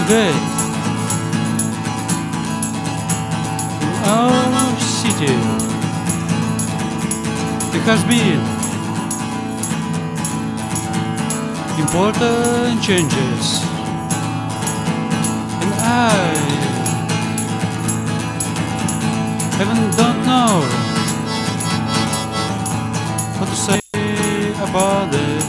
Today, in our city, there has been important changes, and I don't know what to say about it.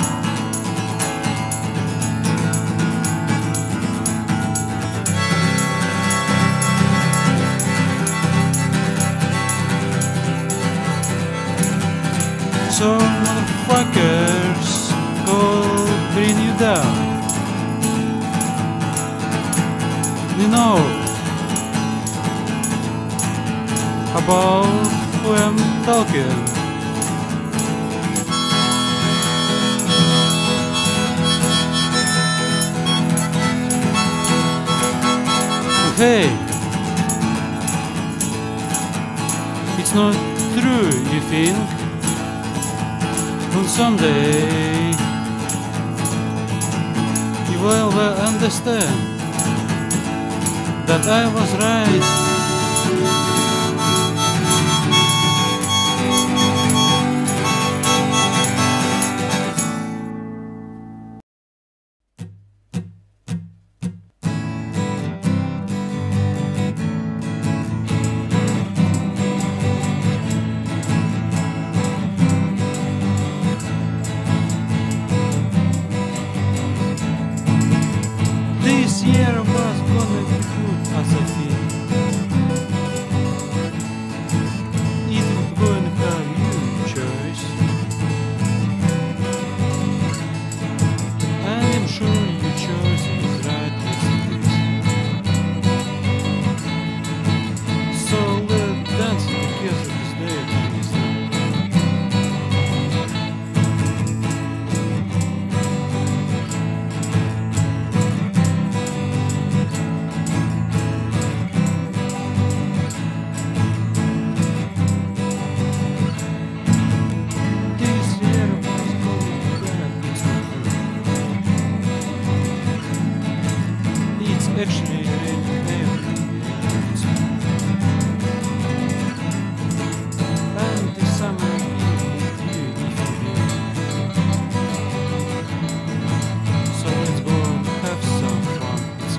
Some motherfuckers could bring you down. You know about who I'm talking. Hey, it's not true, you think? And someday you will understand that I was right. This year was gonna be good, as I feel. It was going to have you choice. I am sure your choice is right as it is. So let's dance together this day, please. Actually, and the summer evening with you, so let's go and have some fun. It's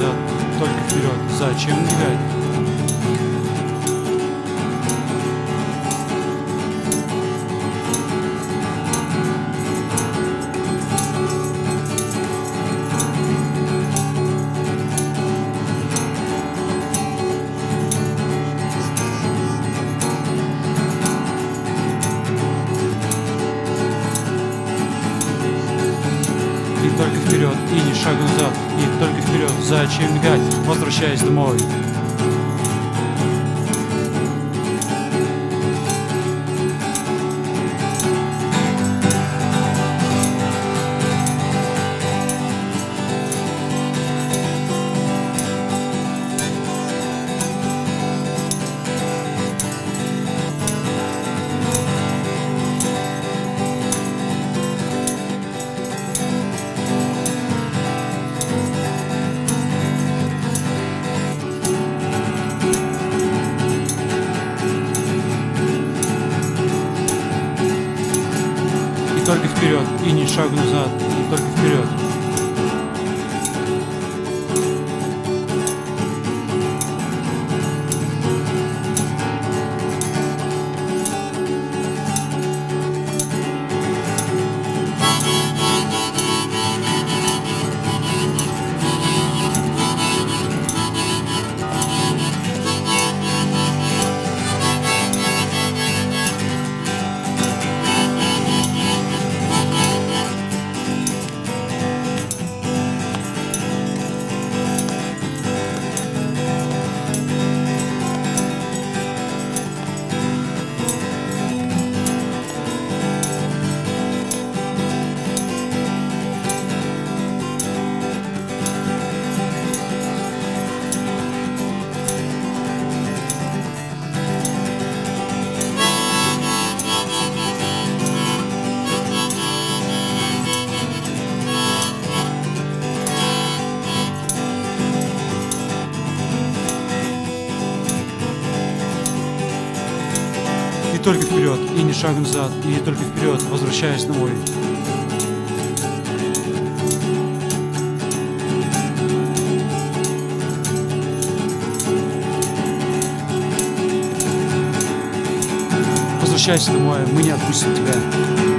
назад, только вперед. Зачем бегать? И только вперед, и ни шагу назад, и только вперед. Зачем бегать? Возвращаясь домой. И только вперед, и ни шагу назад, и только вперед. И только вперед, и ни шагу назад, и только вперед, возвращаясь домой. Возвращайся домой, мы не отпустим тебя.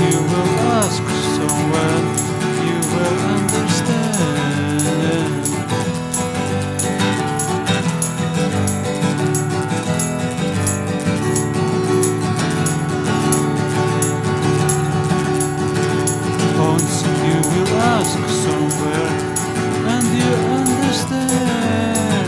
you will ask someone, you will understand. Once you will ask somewhere, and you understand.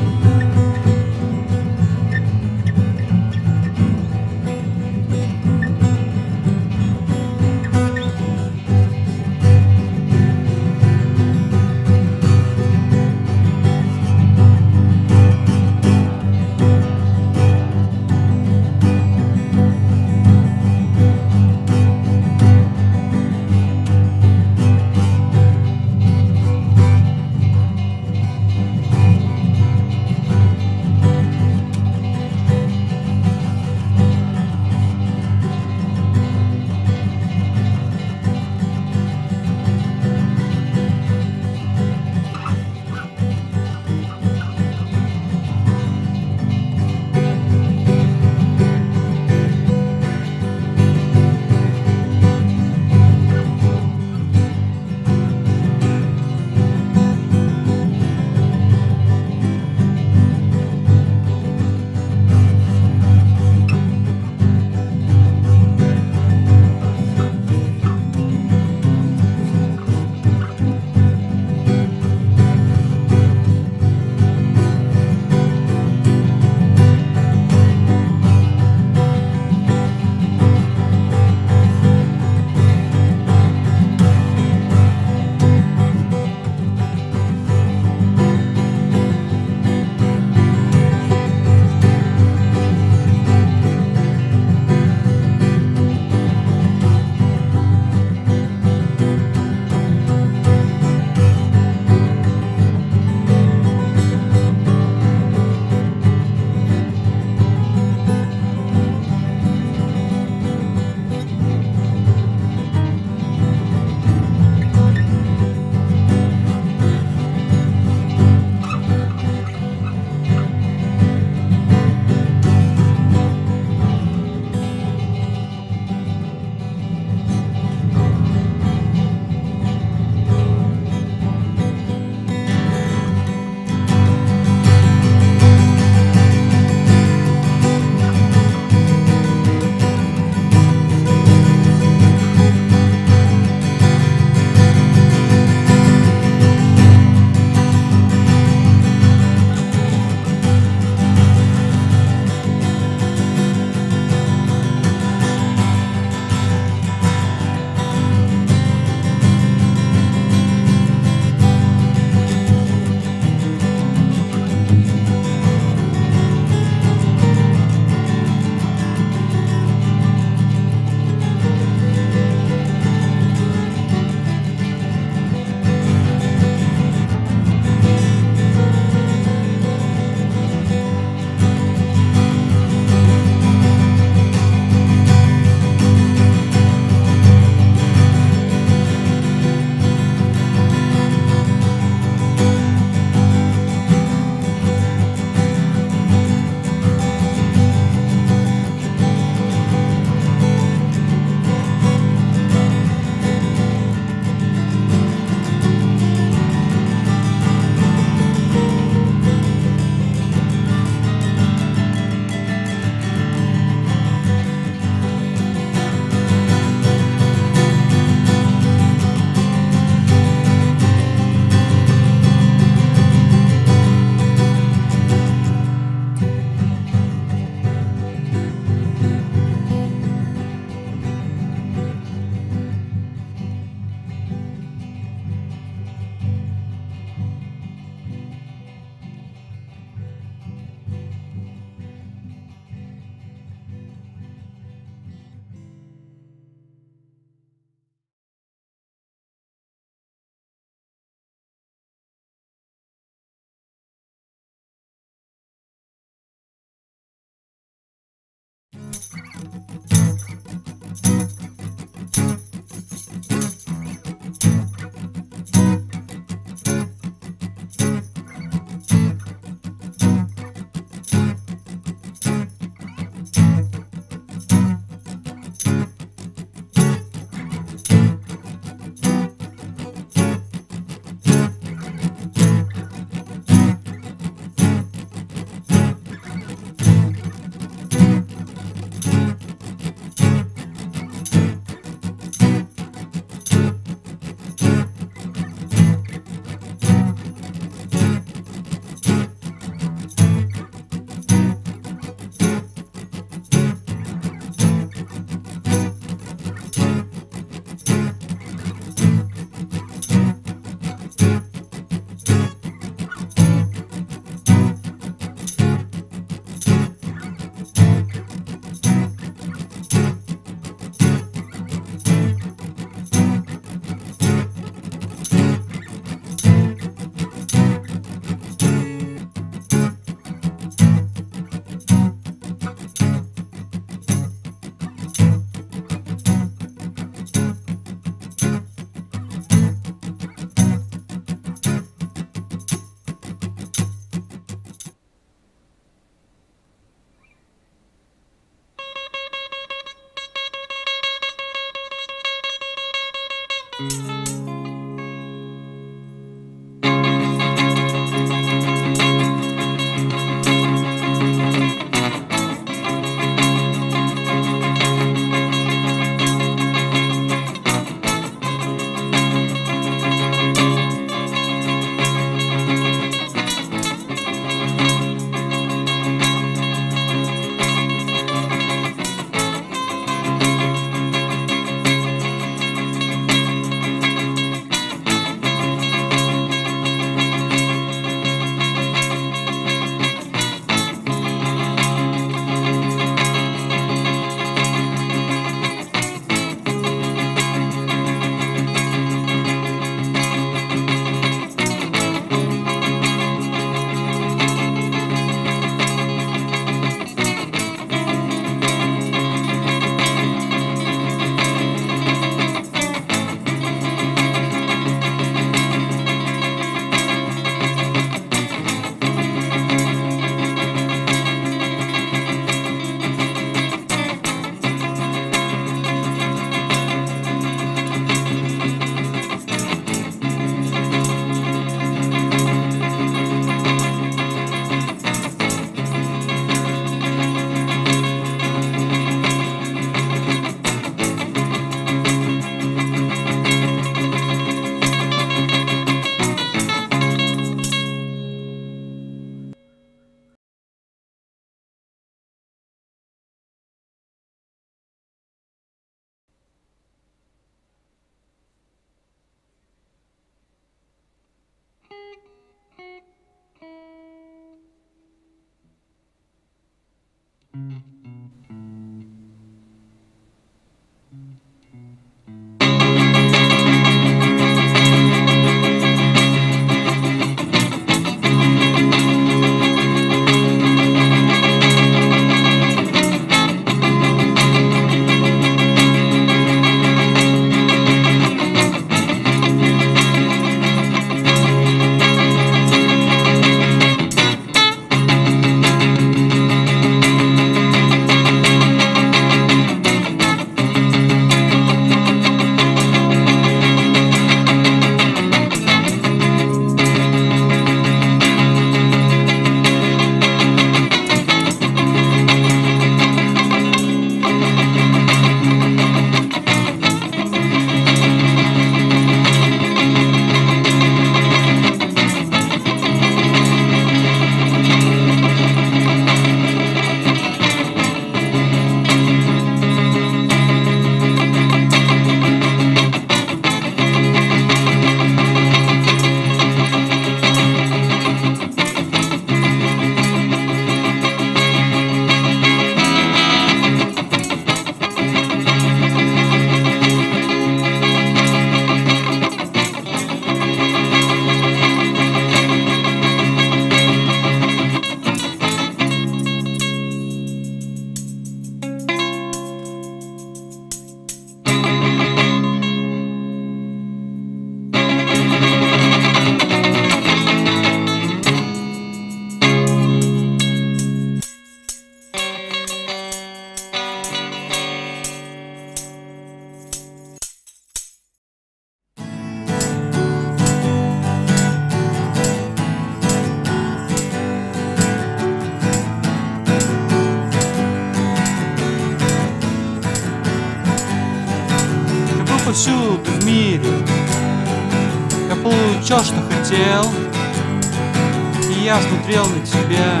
повсюду в мире. Я получал, что хотел, и я смотрел на тебя.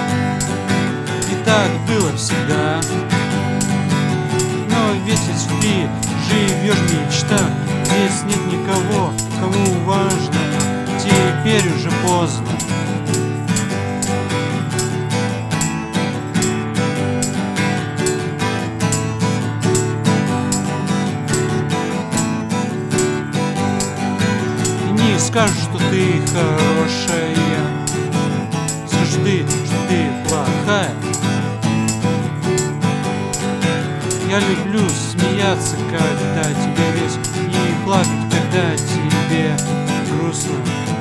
И так было всегда. Но ведь ты живешь в мечтах, здесь нет никого, кому важно, теперь уже поздно. Скажешь, что ты хорошая, скажешь ты, что ты плохая. Я люблю смеяться, когда тебе весело, и плакать, когда тебе грустно.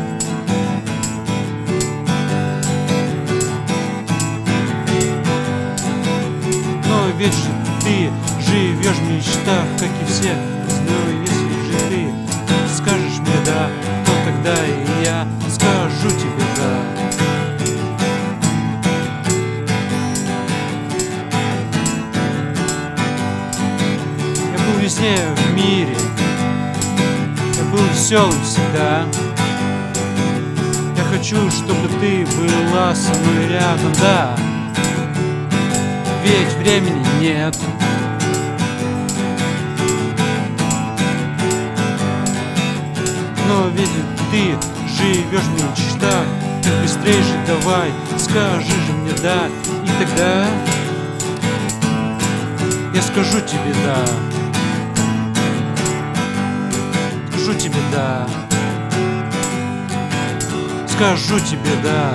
Но ведь же ты живешь в мечтах, как и все. Но если же ты скажешь мне да, тогда и я скажу тебе да. Я был везде в мире, я был веселым всегда. Я хочу, чтобы ты была со мной рядом, да. Ведь времени нет. Но ведь ты живешь в мечтах, так быстрее же давай, скажи же мне да, и тогда я скажу тебе да. Скажу тебе да. Скажу тебе да.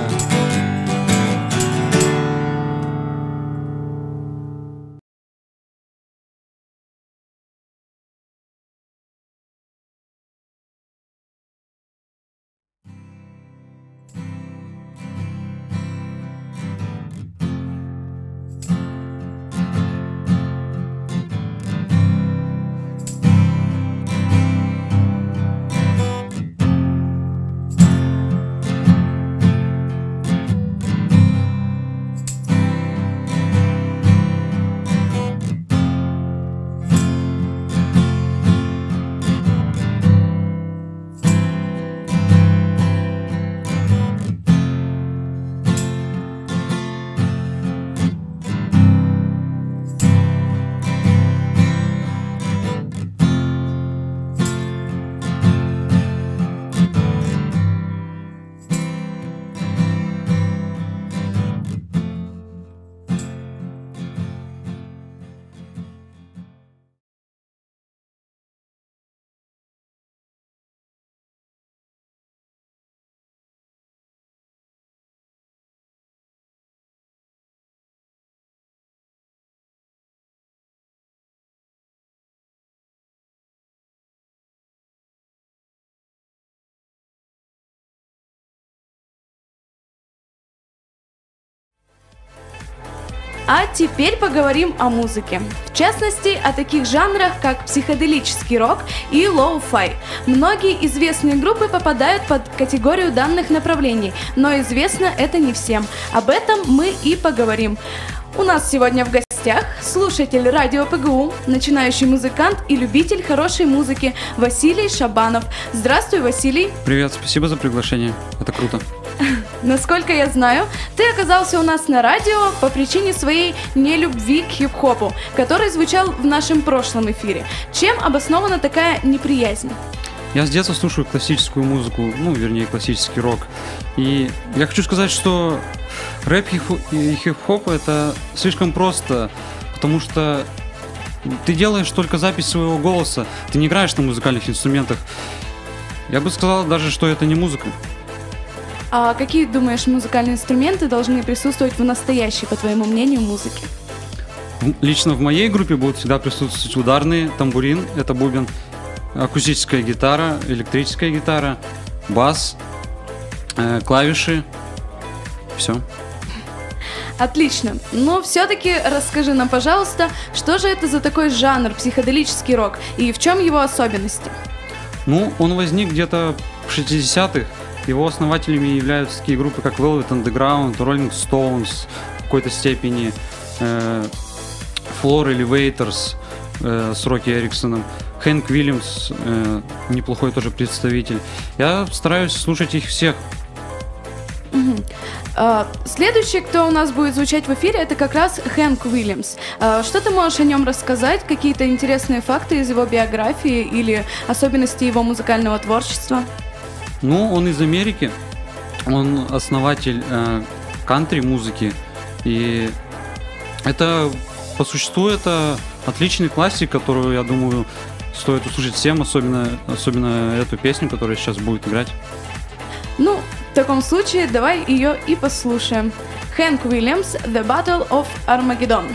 А теперь поговорим о музыке. В частности, о таких жанрах, как психоделический рок и лоу-фай. Многие известные группы попадают под категорию данных направлений, но известно это не всем. Об этом мы и поговорим. У нас сегодня в гостях слушатель радио ПГУ, начинающий музыкант и любитель хорошей музыки Василий Шабанов. Здравствуй, Василий. Привет, спасибо за приглашение. Это круто. Насколько я знаю, ты оказался у нас на радио по причине своей нелюбви к хип-хопу, который звучал в нашем прошлом эфире. Чем обоснована такая неприязнь? Я с детства слушаю классическую музыку, вернее, классический рок. И я хочу сказать, что рэп и хип-хоп — это слишком просто, потому что ты делаешь только запись своего голоса, ты не играешь на музыкальных инструментах. Я бы сказал даже, что это не музыка. А какие, думаешь, музыкальные инструменты должны присутствовать в настоящей, по твоему мнению, музыке? Лично в моей группе будут всегда присутствовать ударные, тамбурин, это бубен, акустическая гитара, электрическая гитара, бас, клавиши, все. Отлично. Но все-таки расскажи нам, пожалуйста, что же это за такой жанр психоделический рок и в чем его особенности? Он возник где-то в 60-х. Его основателями являются такие группы, как Velvet Underground, Rolling Stones, в какой-то степени, Floor Elevators с Рокки Эриксоном. Хэнк Уильямс, неплохой тоже представитель. Я стараюсь слушать их всех. Следующий, кто у нас будет звучать в эфире, это как раз Хэнк Уильямс. Что ты можешь о нем рассказать? Какие-то интересные факты из его биографии или особенности его музыкального творчества? Ну, он из Америки, он основатель кантри-музыки, и это, по существу, это отличный классик, которую, я думаю, стоит услышать всем, особенно эту песню, которая сейчас будет играть. Ну, в таком случае давай ее и послушаем. Хэнк Уильямс, The Battle of Armageddon.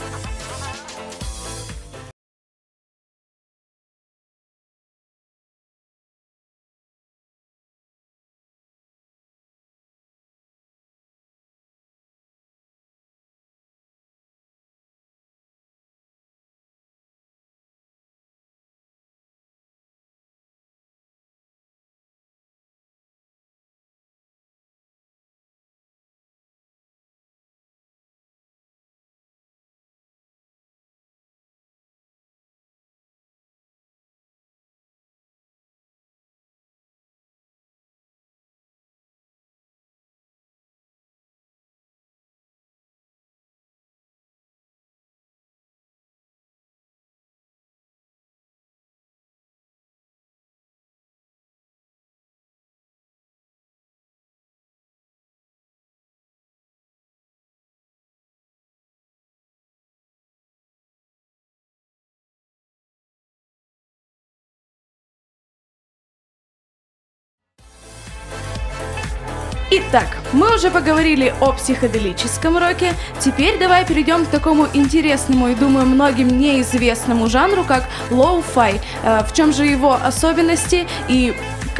Итак, мы уже поговорили о психоделическом роке, теперь давай перейдем к такому интересному и, думаю, многим неизвестному жанру, как лоу-фай. В чем же его особенности и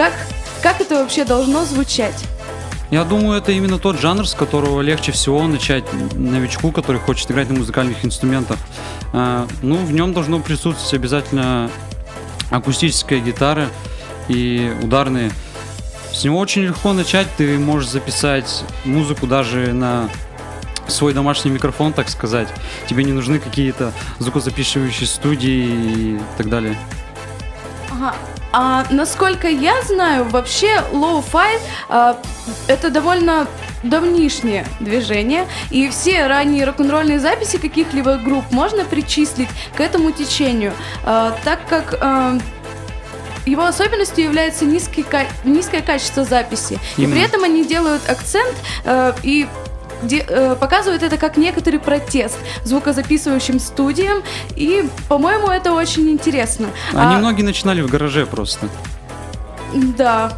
как это вообще должно звучать? Я думаю, это именно тот жанр, с которого легче всего начать новичку, который хочет играть на музыкальных инструментах. Ну, в нем должно присутствовать обязательно акустическая гитара и ударные. С него очень легко начать, ты можешь записать музыку даже на свой домашний микрофон, так сказать. Тебе не нужны какие-то звукозаписывающие студии и так далее. Ага. А насколько я знаю, вообще лоу-фай это довольно давнишнее движение, и все ранние рок-н-ролльные записи каких-либо групп можно причислить к этому течению, так как его особенностью является низкое качество записи. И при этом они делают акцент и показывают это как некоторый протест звукозаписывающим студиям, и, по-моему, это очень интересно. Они многие начинали в гараже просто. Да.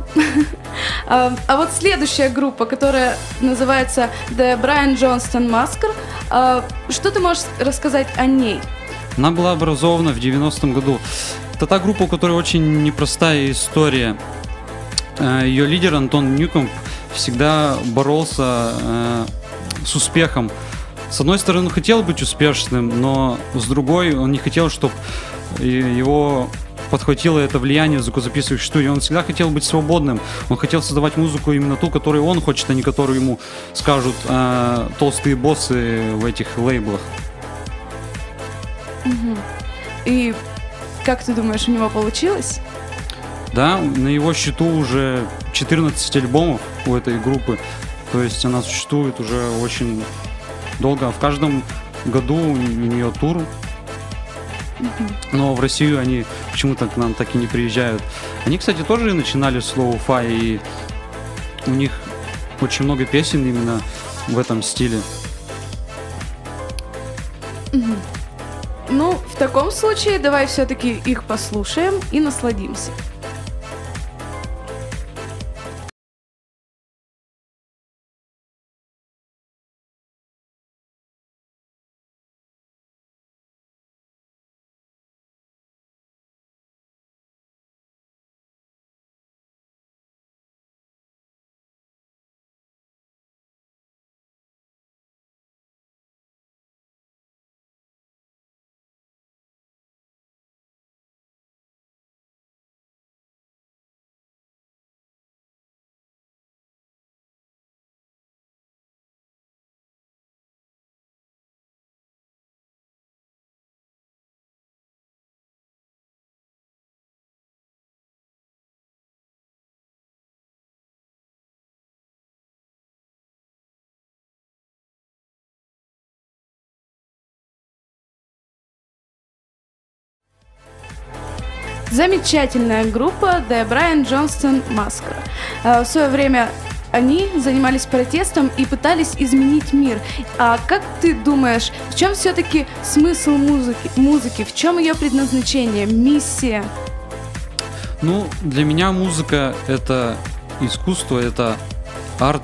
А вот следующая группа, которая называется The Brian Johnston Massacre, что ты можешь рассказать о ней? Она была образована в 90-м году. Это та группа, у которой очень непростая история. Ее лидер Антон Ньюкомб всегда боролся с успехом. С одной стороны, он хотел быть успешным, но с другой, он не хотел, чтобы его подхватило это влияние звукозаписывающих студий. Он всегда хотел быть свободным. Он хотел создавать музыку именно ту, которую он хочет, а не которую ему скажут толстые боссы в этих лейблах. И как ты думаешь, у него получилось? Да, на его счету уже 14 альбомов у этой группы. То есть она существует уже очень долго. В каждом году у нее тур. Но в Россию они почему-то к нам так и не приезжают. Они, кстати, тоже начинали с лоу-фай, и у них очень много песен именно в этом стиле. Ну, в таком случае давай все-таки их послушаем и насладимся. замечательная группа The Brian Johnston Massacre. В свое время они занимались протестом и пытались изменить мир. А как ты думаешь, в чем все-таки смысл музыки? В чем ее предназначение, миссия? Ну, для меня музыка — это искусство, это арт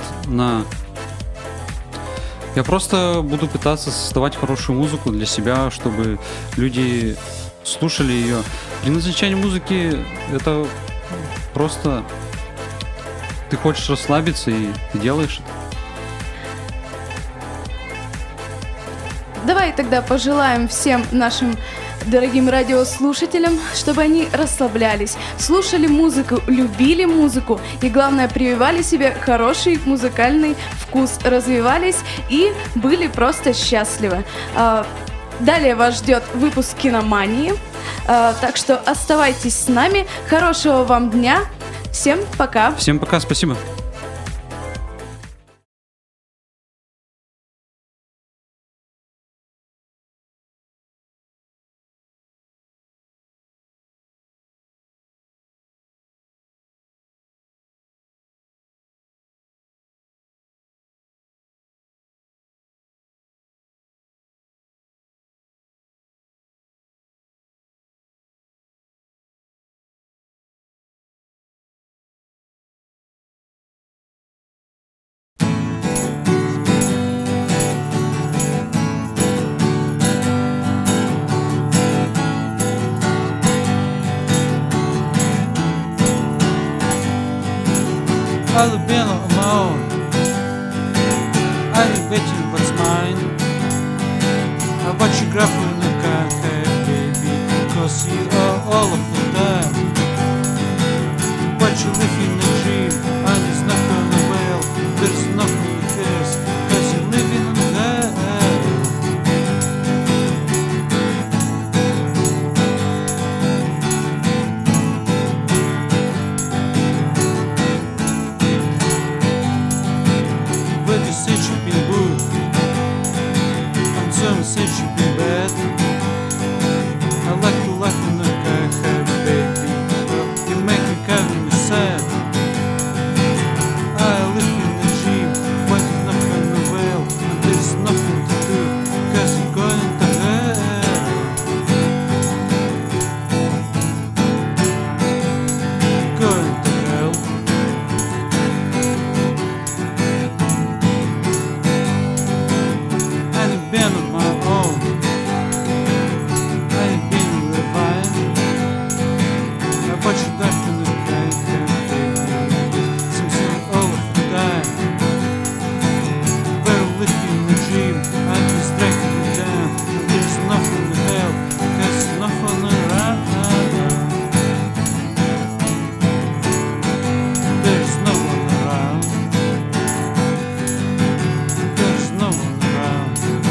Я просто буду пытаться создавать хорошую музыку для себя, чтобы люди слушали ее. Предназначение музыки — это просто ты хочешь расслабиться, и ты делаешь это. Давай тогда пожелаем всем нашим дорогим радиослушателям, чтобы они расслаблялись, слушали музыку, любили музыку и, главное, прививали себе хороший музыкальный вкус, развивались и были просто счастливы. Далее вас ждет выпуск «Киномании», так что оставайтесь с нами. Хорошего вам дня. Всем пока. Всем пока, спасибо. I've been on my own. I'm waiting what's mine. I watch you grab in the car, hey baby, cause you are all of the time. But you live in a dream, and it's not gonna well. There's nothing with this, cause you're living in there. When you said you've been good, and some said you've been bad. I like to laugh in the car, hey baby, you make me kind of sad. I live in the dream, but it's not gonna well, and there's nothing to do, cause I'm going to hell. Going to hell. I ain't been on my own. I ain't been living. I watch you back in the sky, baby. Seems like all of the time. We're living a dream. I'm distracted with them. There's nothing to hell. There's nothing around. There's no one around. There's no one around.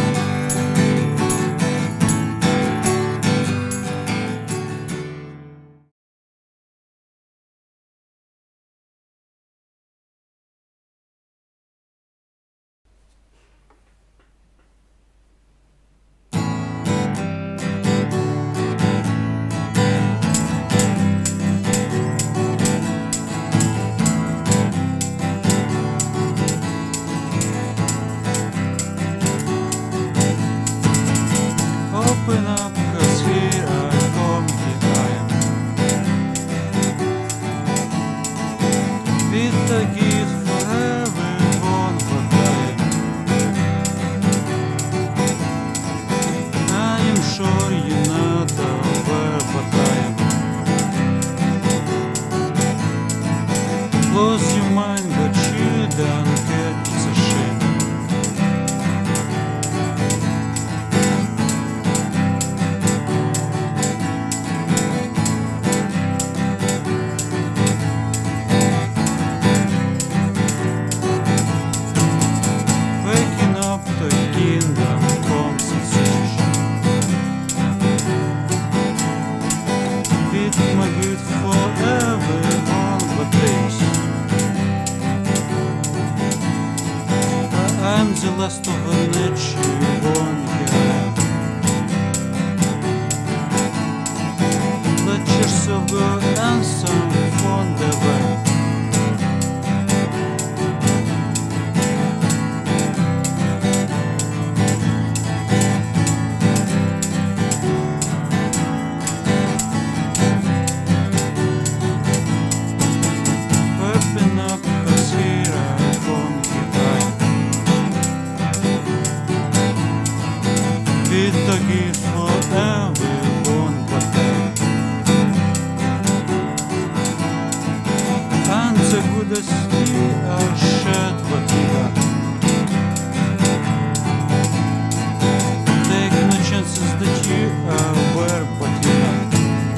Open up, cause here I come behind. With a gift for everyone but I am sure you're not aware, but I am. Close your mind, but you don't get it's a shame. Waking up the kingdom comes in succession. With my good for everyone but this. I'm the last of a niche you won't get. Let yourself for everyone but them. And the goodest we are shared what we got. Take no chances that you are aware but you're not.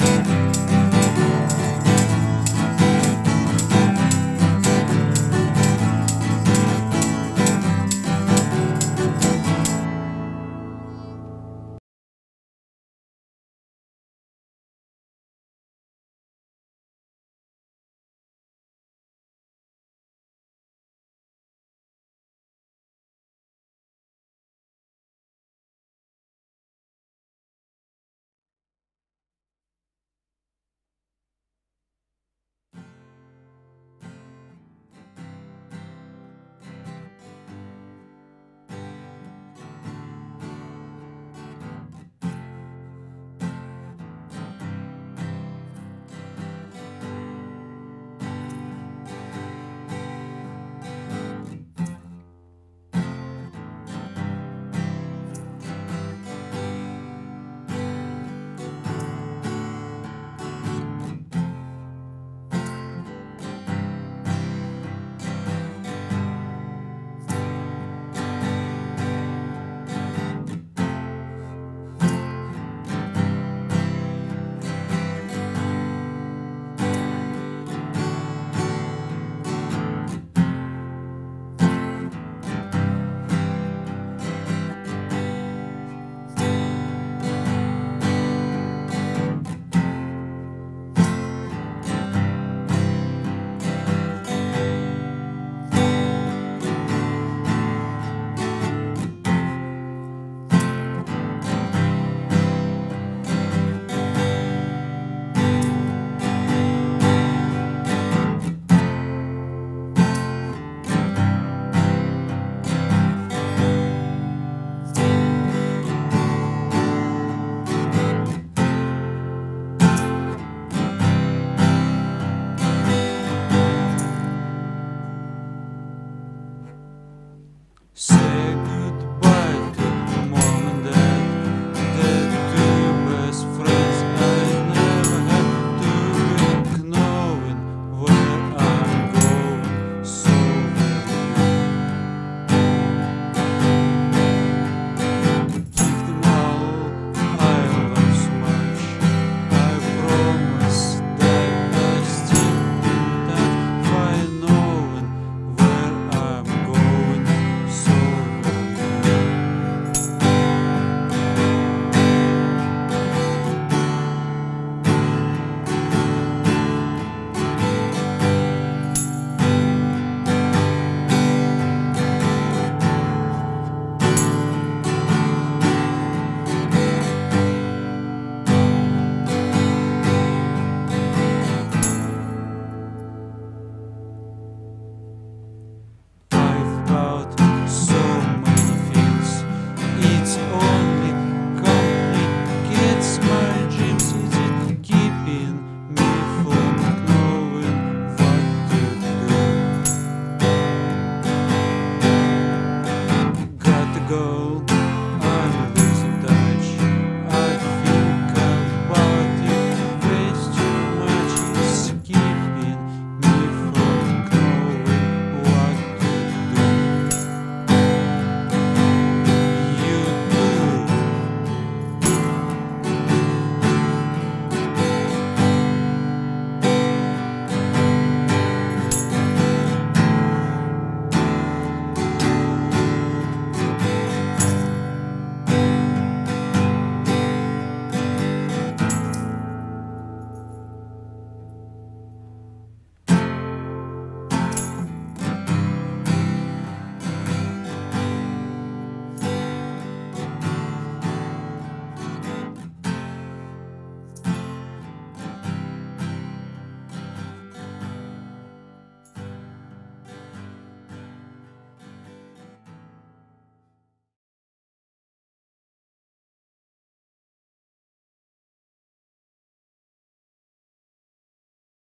Say goodbye to mom and dad, the two best friends I never had to think, knowing where I'm going. So keep them all I love so much. I promise that I still be that fine, knowing where I'm going. So I've got so many things. It's only complicates my dreams. Is it keeping me from knowing what to do? Gotta go. I'm losing touch. I think about it way too much. It's keeping me from knowing what to do. You do.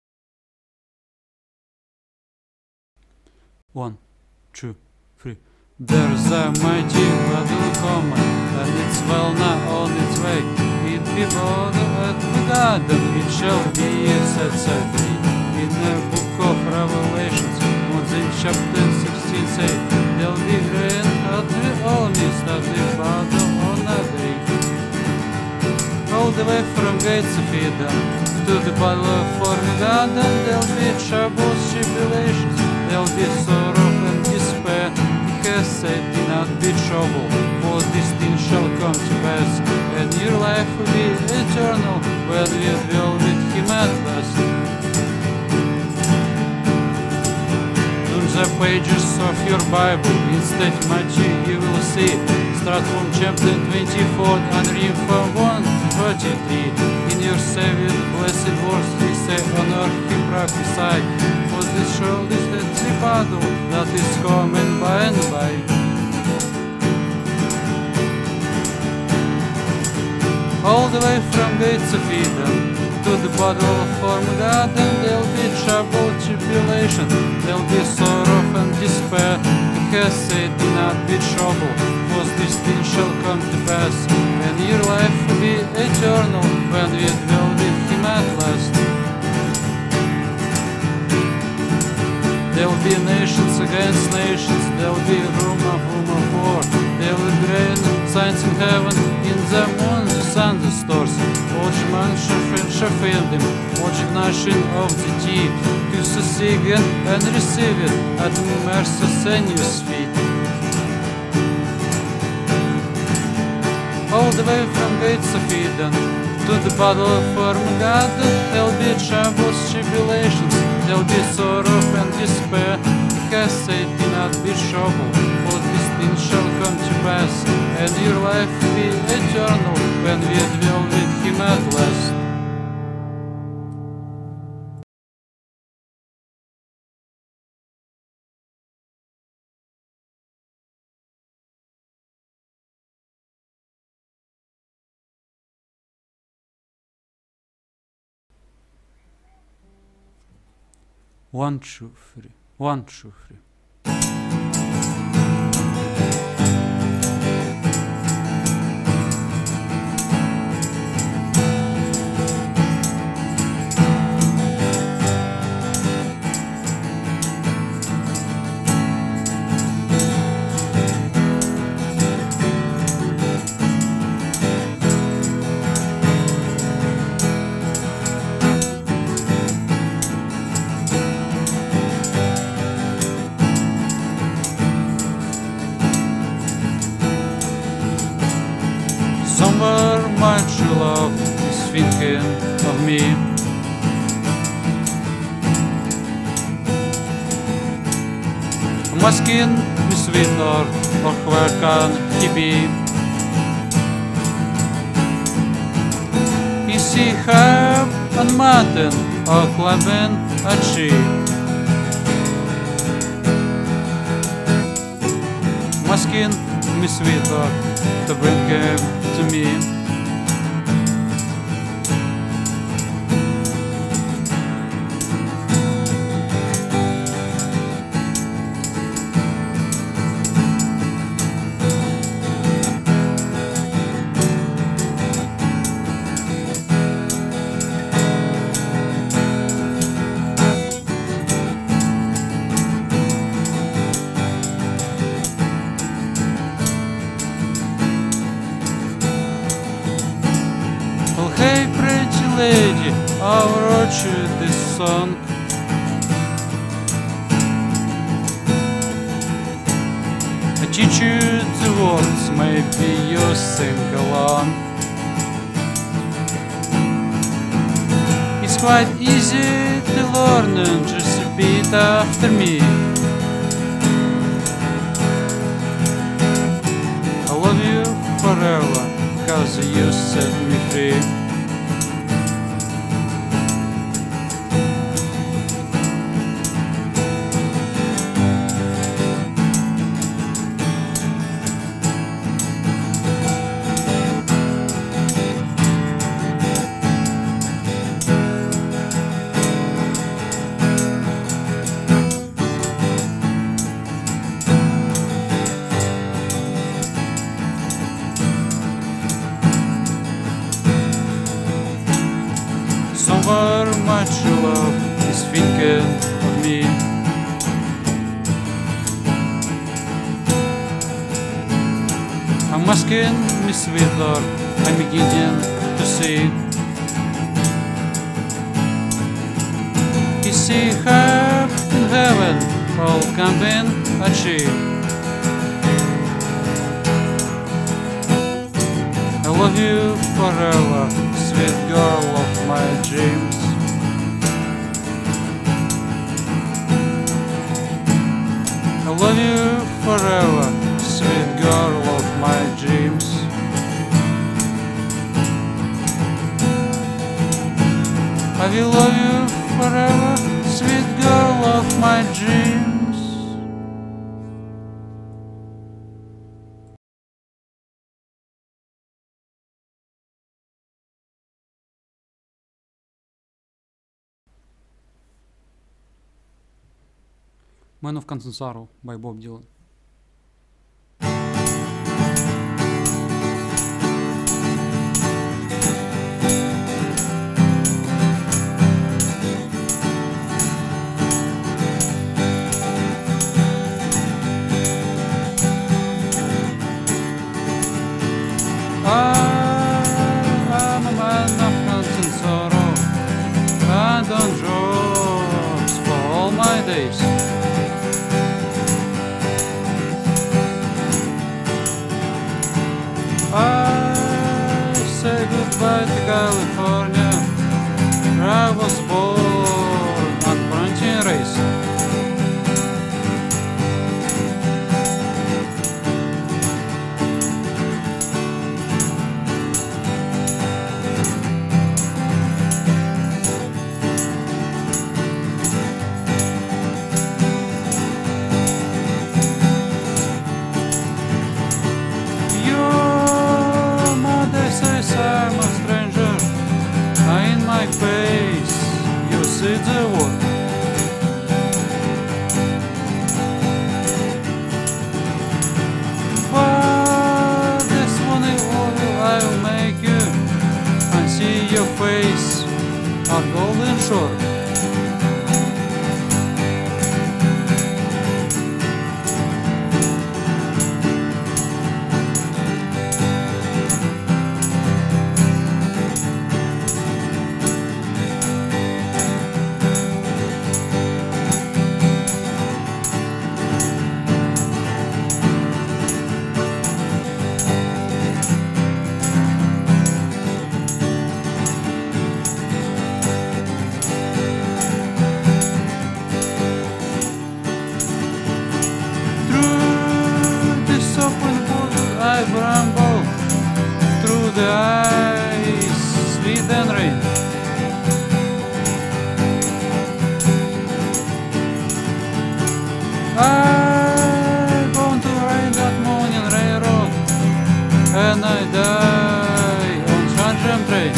One, two, three. There's a mighty battle coming, and it's well now on its way. It be brought at the garden, it shall be set free. In the book of Revelations, in chapter 16 say, there'll be rain at the armies that the battle on that day. All the way from gates of Eden to the battle for the garden, there'll be troubles, tribulations, there'll be sorrow and despair. Has said, do not be troubled, for this thing shall come to pass, and your life will be eternal when we dwell with him at last. Turn the pages of your Bible, instead Matthew you will see. Start from chapter 24 and read from 1:33. In your Savior blessed words he said on earth he prophesied. For this world is the battle that is coming by and by. All the way from gates of Eden to the battle for Garden, there'll be trouble, tribulation, there'll be sorrow and despair. He has said, do not be troubled, for this thing shall come to pass, and your life will be eternal when we dwell with him at last. There'll be nations against nations, there'll be rumor of war. There will be rain, signs in heaven, in the moon, the sun, the stars. Watch man shall fail them, watch gnashing of the teeth. To see again and receive it at the mercy Senyor's feet. All the way from gates of Eden to the battle of Armageddon, there'll be troubles, tribulations, there'll be sorrow and despair. He has said, do not be troubled, for this thing shall come to pass, and your life will be eternal when we dwell with him at last. One, two, three. 1, 2, 3. Somewhere my true love is thinking of me. My skin is sweeter, or where can he be? Is he half and mountain, or climbing a tree? My skin is sweeter to bring him to me. Hey pretty lady, I wrote you this song. I teach you the words, maybe you sing along. It's quite easy to learn and just repeat after me. I love you forever, 'cause you set me free. much love is thinking of me. I'm asking me sweet Lord, I'm beginning to see. Is he up in heaven, all camping achieve? I love you forever, sweet girl of my dreams. I love you forever, sweet girl of my dreams. I will love you forever, sweet girl of my dreams. Man of Constant Sorrow by Bob Dylan. I'm a man of constant sorrow and on drugs for all my days. I say goodbye to California, where I was born on frontier race. I'm a stranger, in my face you see the word. But this one I'll make you and see your face on golden shore. I ramble through the ice, sweet and rain. I'm born to ride that morning railroad, and I die on Sunshine train.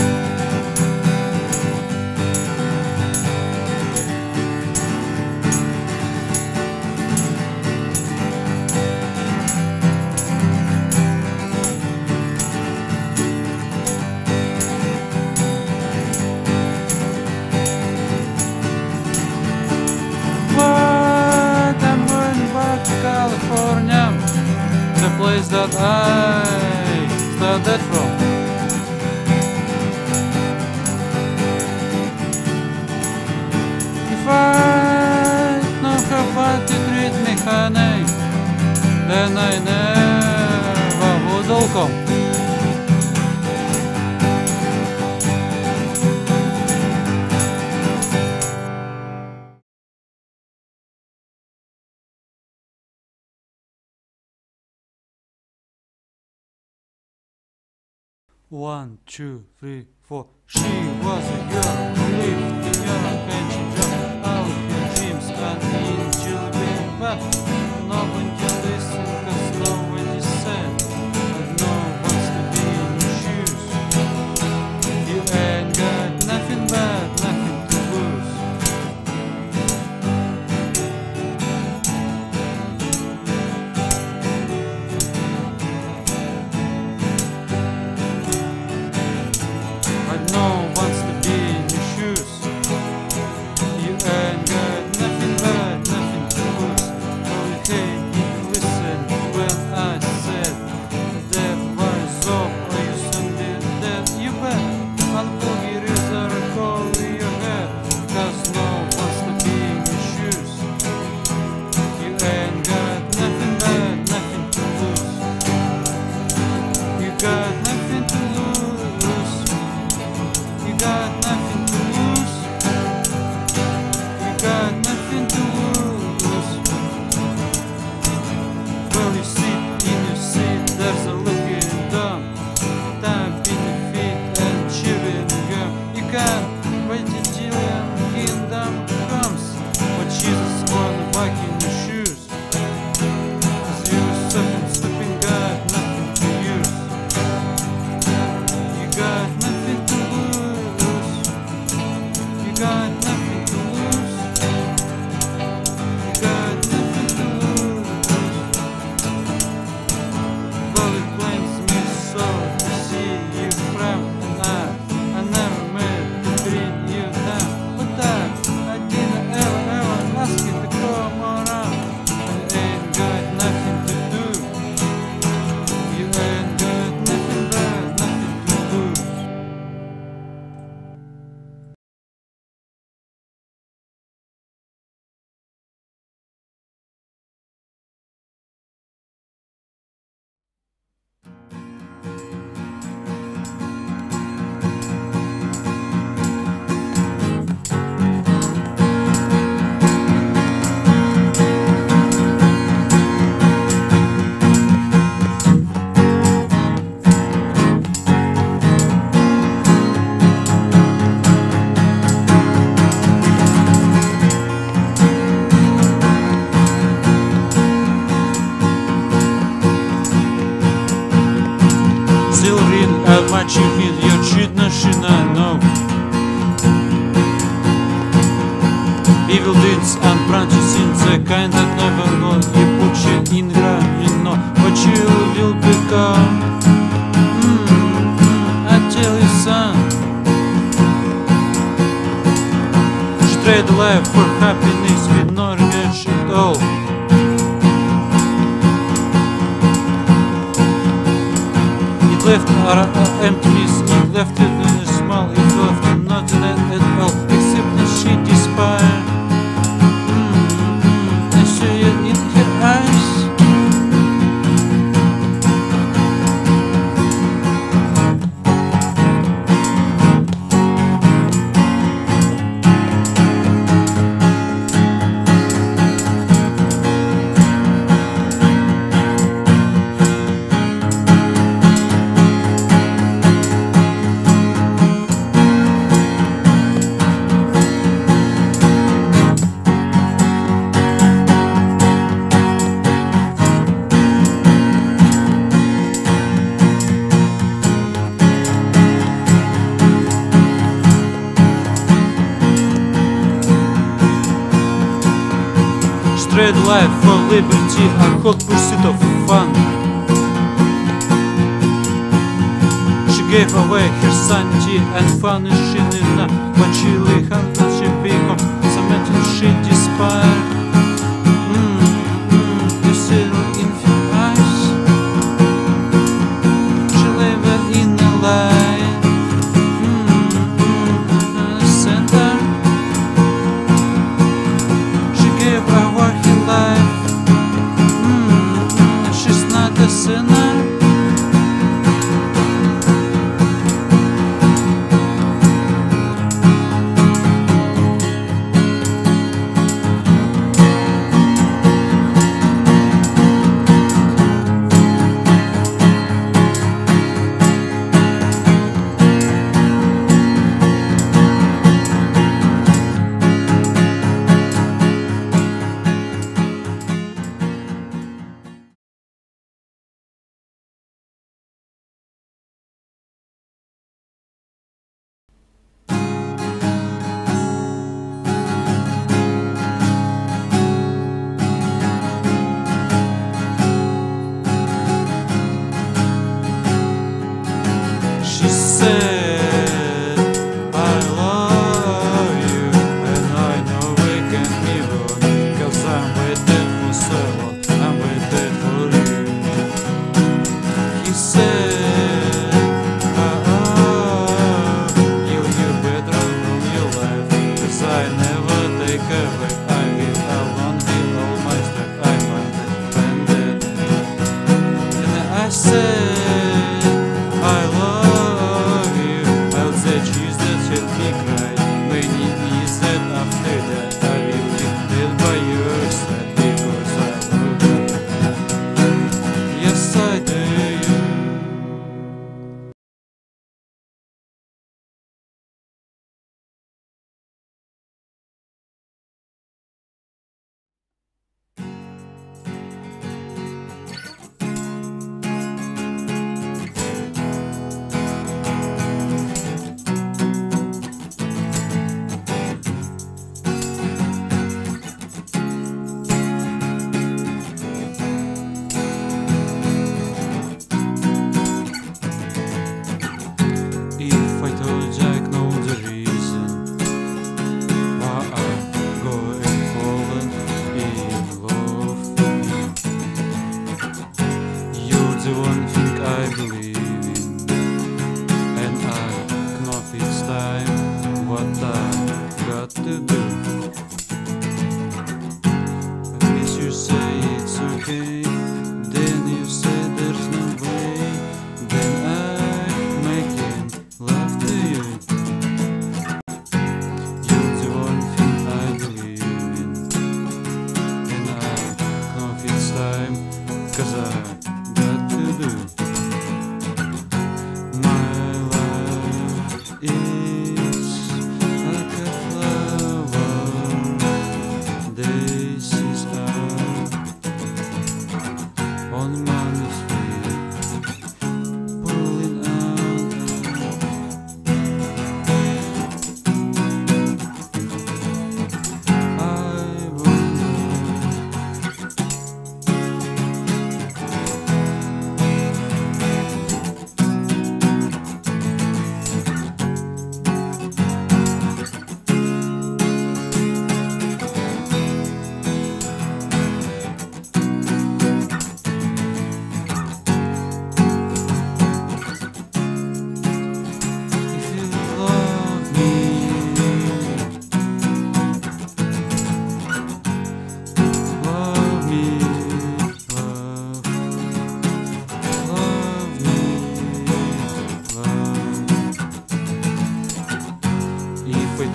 California, the place that I started from. If I know how bad you treat me, honey, then I never would all come. One, two, three, four. She was a girl who lived in Europe and she jumped out her dreams and into the bath. No one can listen cause nobody said that no one's to be in your shoes. You ain't got nothing bad, nothing to lose. No one wants to be in your shoes. machine I know. Evil deeds and branches in the kind that never know. You put you in ground, you know what you will become. I tell you, son, trade life for happiness with no regrets at all. It left emptiness, it left it in a small, it left nothing at all except a shitty spire. I see it in her eyes. Straight life for liberty, a hot pursuit of fun. She gave away her sanity and fun is she enough, but she lay hand that she become something she despair. You see it in her eyes. She live in a lie. Center. She gave away her life. She's not a sinner. She said, I love you, and I know we can even, 'cause I'm waiting for so long, I'm waiting for you. He said, you better run your life, 'cause I never take away, I will alone with all my stuff, I find it. And I said, I love you, I'll say cheese that help me cry. Many years that after that I will be dead by your side, because I love you. Yes, I do. If I told you I know the reason why I'm going falling in love with you, you're the one thing I believe in, and I know it's time what I got to do. If you say it's okay, then you say there's no way, then I'm making love to you. You're the one thing I believe in, and I know it's time, 'cause I got to do. My life is like a flower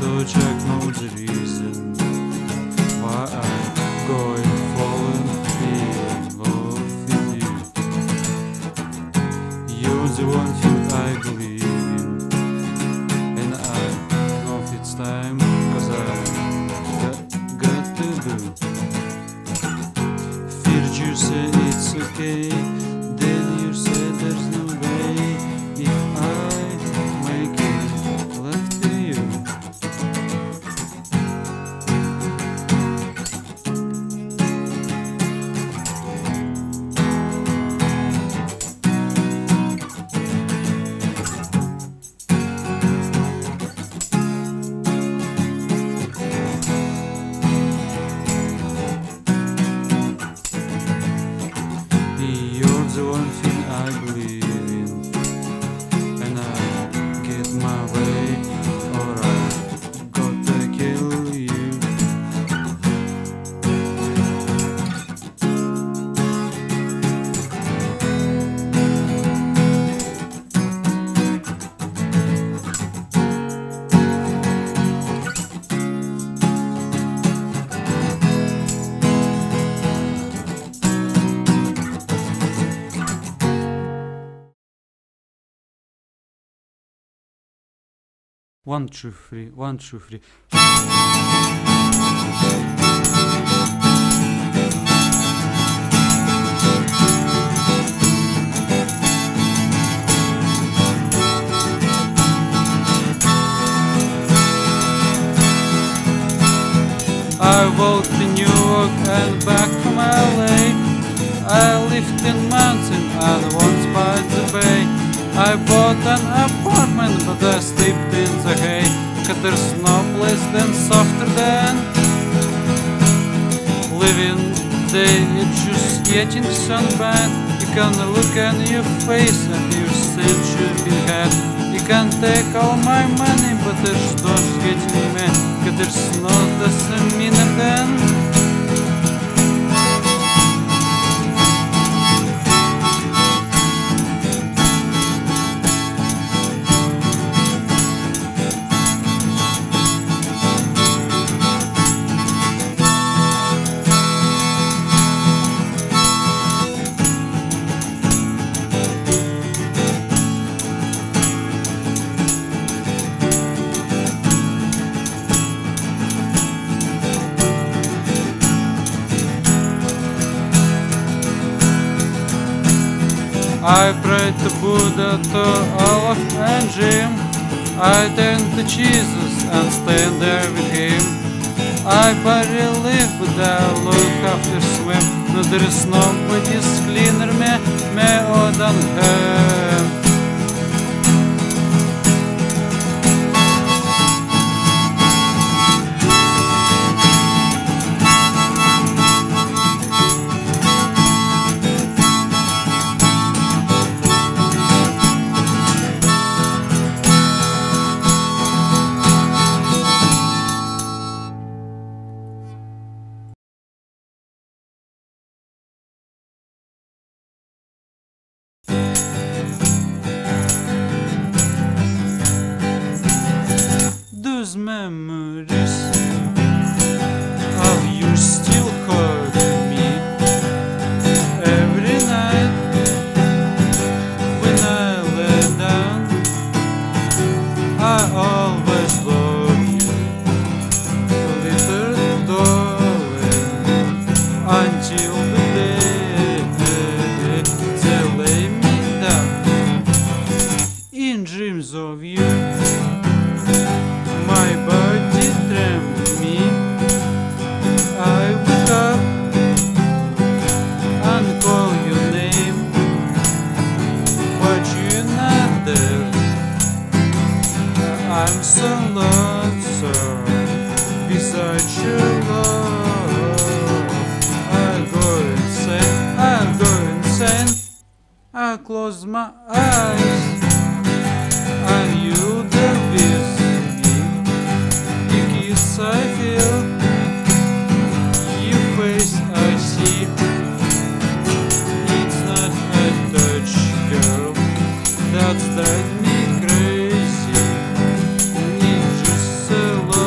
to check no the reason why I'm going falling in love with you. You're the one thing I believe in, and I know it's time, 'cause I got to do. First you say it's okay, then you say there's no way. If I make it love to you, you're the one thing I believe in, and I get my way, or I gotta kill you. One, two, three, 1, 2, 3. I walked to New York and back from LA. I lived in mountain and once by the bay. I bought an apartment, but I slept in the hay, 'cause there's no place than softer than living day. It's just getting sunburned. You can look at your face and you still should be had. You can take all my money, but there's not getting me, 'cause there's not the same meaning than I prayed to Buddha, to Allah and Jim. I turned to Jesus and stand there with him. I barely live, but I look after swim. No, there is nobody's cleaner me than her. Those memories of you still hurt me every night when I lay down. I always love you, little darling, until the day they lay me down in dreams of you. My body trembles me. I wake up and call your name, but you're not there. I'm so lonesome beside your love. I go insane. I close my eyes and you there with me. I feel your face, I see. It's not a touch, girl, that's drives me crazy. It's just a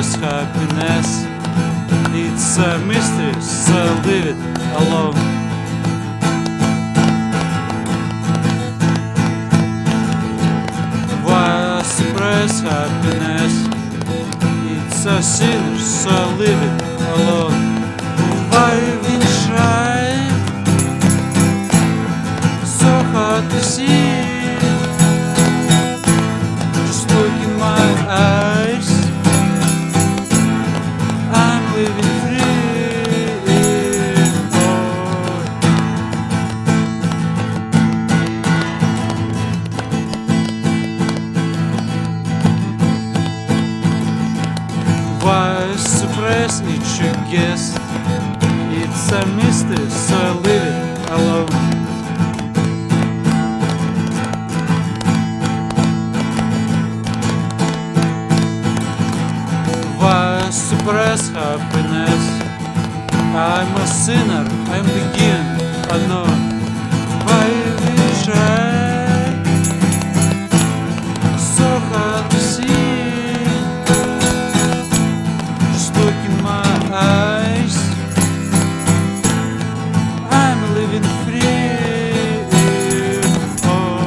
express happiness. It's a mystery, so leave it alone. Why suppress happiness? It's a sinner, so leave it alone. Why we try? So hard to see. Just look in my eyes. I'm living free. Why suppress each guess? It's a mystery, so leave it alone. Why suppress happiness? I'm a sinner, I'm begin unknown. Why we try so hard to see? Just look in my eyes. I'm living free. Oh.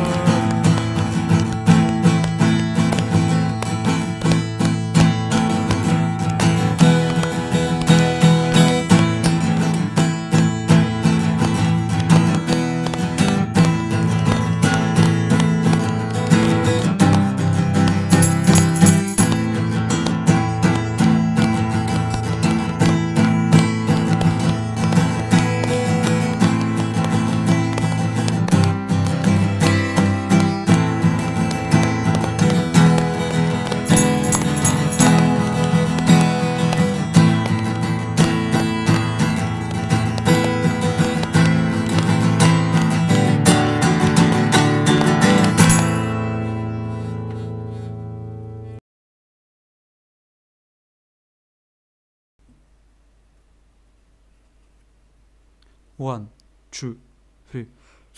One, two, three.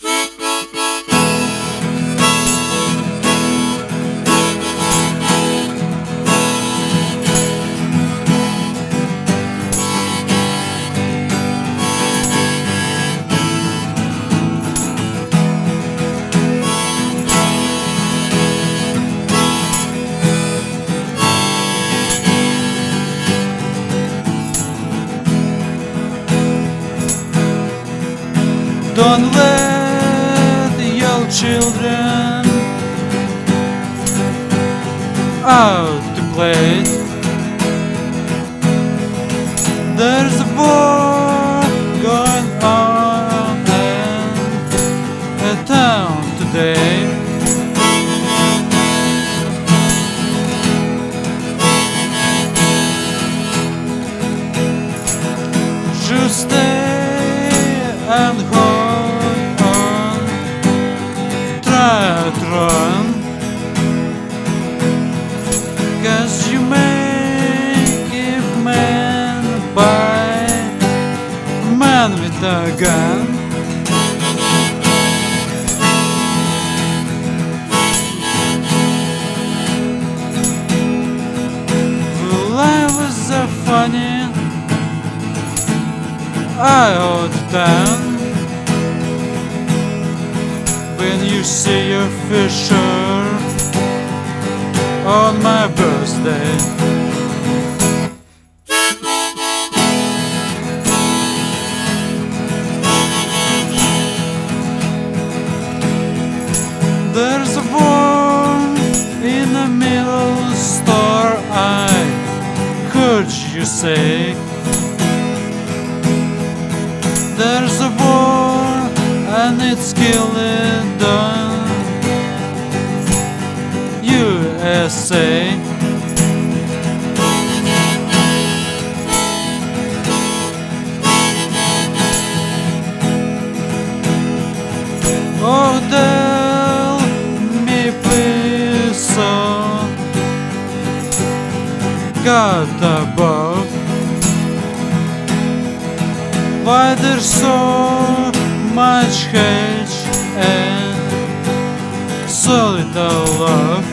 Don't let your children out to play. There's a war going on in town today. Just stay and hold on. Try to run, 'cause you make it man by man with a gun. Well, life was so funny. I hold it down when you see your fisher on my birthday. There's a war in the middle store, I heard you say. There's a war and it's killing done USA. Oh, tell me please, so God above, why there's so much hate and so little love?